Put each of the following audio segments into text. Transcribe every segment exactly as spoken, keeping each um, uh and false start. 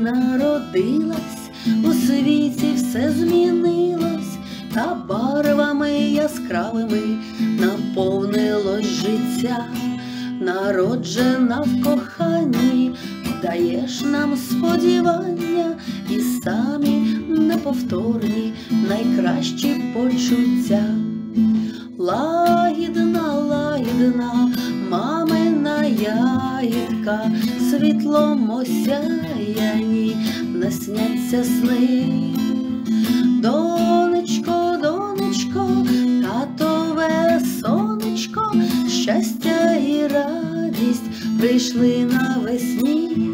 народилась, у світі все змінилось, та барвами яскравими наповнилось життя. Народжена в коханні, даєш нам сподівання і самі неповторні найкращі почуття. Лагідна, лагідна мамина ягідка, світлом осяяні не сняться сни. Донечко, донечко, татове сонечко, щастя і радість прийшли навесні.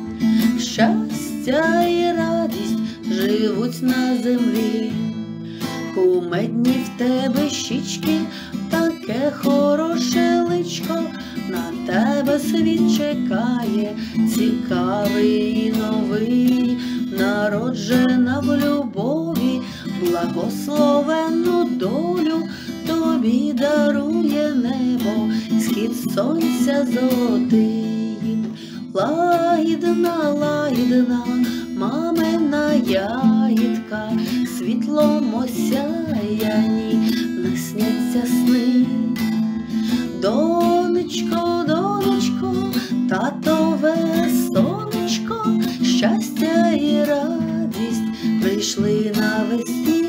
Щастя і радість живуть на землі. Кумедні в тебе щічки, таке хороше личко, на тебе світ чекає, цікавий і новий. Народжена в любові, благословенну долю тобі дарує небо, схід сонця золотий. Лагідна, лагідна мамина ягідка, світлом осяяні не сняться сни. Донечко, донечко, татове сонечко, щастя і радість прийшли навесні.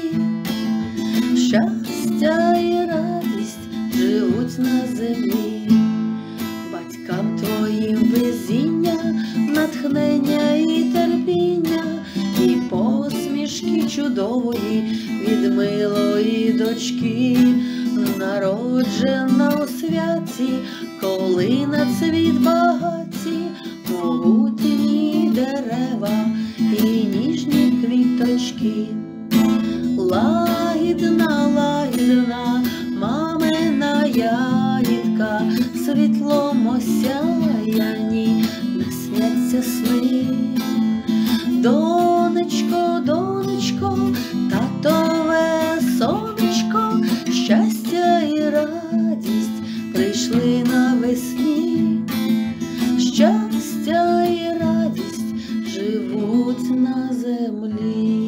Щастя і радість живуть на землі. Батькам твоїм везіння, натхнення і терпіння, і посмішки чудової від милої дочки. Народжена у святі, коли на цвіт багаті, могутні дерева і ніжні квіточки. Лагідна, лагідна мамина ягідка, світлом осяяні не сняться сни. Донечко, донечко, татове сонечко, щастя і радість прийшли навесні. Щастя і радість живуть на землі.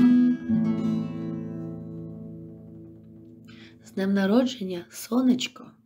З днем народження, сонечко!